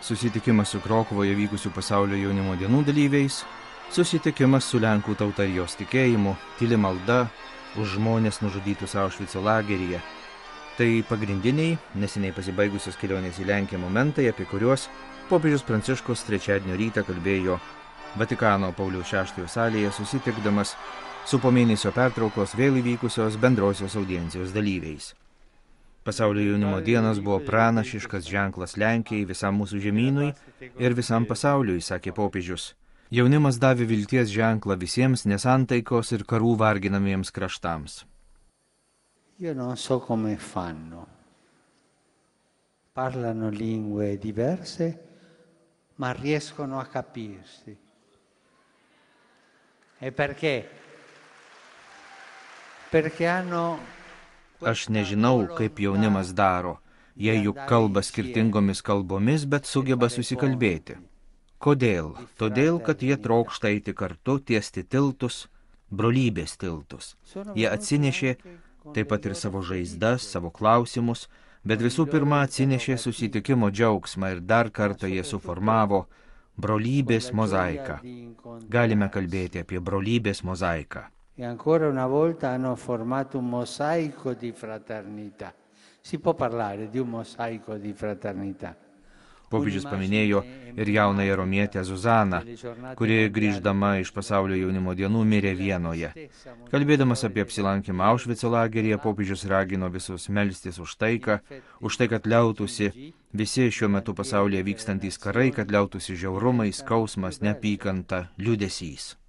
susitikimas su Krokuvoje vykusių pasaulio jaunimo dienų dalyviais, susitikimas su Lenkų tauta ir jos tikėjimu, tyli malda už žmonės nužudytus Aušvico lageryje. Tai pagrindiniai, neseniai pasibaigusios kelionės į Lenkiją momentai, apie kuriuos popiežius Pranciškus trečiadienio rytą kalbėjo Vatikano Pauliaus VI salėje, susitikdamas su po mėnesio pertraukos vėl įvykusios bendrosios audiencijos dalyviais. Pasaulio jaunimo dienos buvo pranašiškas ženklas Lenkijai, visam mūsų žemynui ir visam pasauliui, sakė popiežius. Jaunimas davė vilties ženklą visiems nesantaikos ir karų varginamiems kraštams. Io non so come fanno. Parlano lingue diverse, ma riescono a capirsi. E perché? Perché hanno... Aš nežinau, kaip jaunimas daro. Jie juk kalba skirtingomis kalbomis, bet sugeba susikalbėti. Kodėl? Todėl, kad jie trokšta eiti kartu, tiesti tiltus, brolybės tiltus. Jie atsinešė taip pat ir savo žaizdas, savo klausimus, bet visų pirma atsinešė susitikimo džiaugsmą ir dar kartą jie suformavo brolybės mozaiką. Galime kalbėti apie brolybės mozaiką. E ancora una volta hanno formato un mosaico di fraternità. Si può parlare di un mosaico di fraternità. Popiežius paminėjo ir jaunąją romietę Zuzaną, kuri grįždama iš pasaulio jaunimo dienų mirė Vienoje. Kalbėdamas apie apsilankymą Aušvico lageryje, popiežius ragino visus melstis už taiką, kad liautųsi visi šiuo metu pasaulyje vykstantys karai, kad liautųsi žiaurumai, skausmas, neapykanta, liūdesys.